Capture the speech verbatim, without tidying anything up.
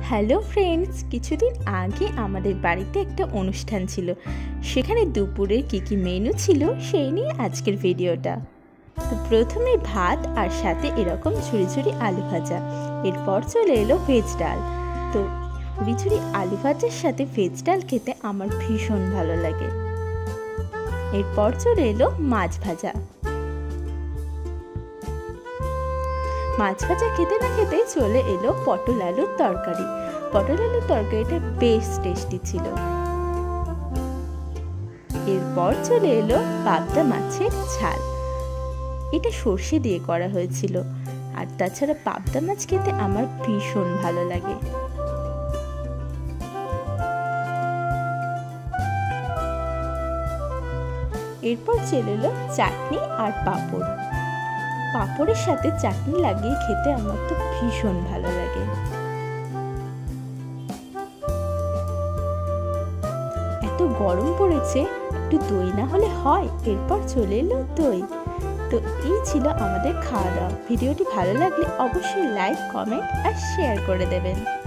Hello friends, কিছুদিন আগে আমাদের বাড়িতে একটা অনুষ্ঠান ছিল। সেখানে দুপুরের কী কী মেনু ছিল সেই নিয়ে আজকের ভিডিওটা। তো প্রথমে ভাত আর সাথে এরকম ঝুড়ি ঝুড়ি আলু ভাজা, এরপর চলে এলো ভেজ ডাল। তো ঝুড়ি ঝুড়ি আলু ভাজার সাথে ভেজ ডাল খেতে আমার ভীষণ ভালো লাগে। এরপর চলে এলো মাছ ভাজা। মাছ ভাজা খেতে না খেতে চলে এলো পটল আলুর তরকারি। পটল আলুর তরকারিটা বেশ টেস্টি ছিল। এরপর চলে এলো পাবদা মাছের ঝাল। এটা সর্ষে দিয়ে করা হয়েছিল। আর তাছাড়া পাবদা মাছ খেতে আমার ভীষণ ভালো লাগে। এরপর চলে এলো চাটনি আর পাঁপড়। পাঁপড়ের সাথে চাটনি লাগিয়ে খেতে আমার তো ভীষণ ভালো লাগে। এত গরম পড়েছে, একটু দই না হলে হয়। এরপর চলে এলো দই। তো এই ছিল আমাদের খাওয়া দাওয়া। ভিডিওটি ভালো লাগলে অবশ্যই লাইক, কমেন্ট আর শেয়ার করে দেবেন।